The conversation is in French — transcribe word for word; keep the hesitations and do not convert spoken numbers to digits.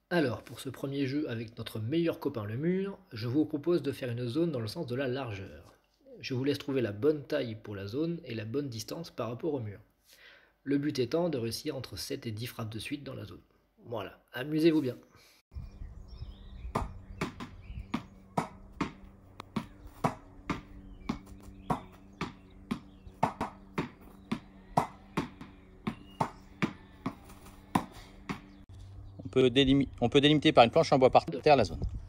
Alors, pour ce premier jeu avec notre meilleur copain le mur, je vous propose de faire une zone dans le sens de la largeur. Je vous laisse trouver la bonne taille pour la zone et la bonne distance par rapport au mur. Le but étant de réussir entre sept et dix frappes de suite dans la zone. Voilà, amusez-vous bien. On peut, délimi- on peut délimiter par une planche en bois par terre la zone.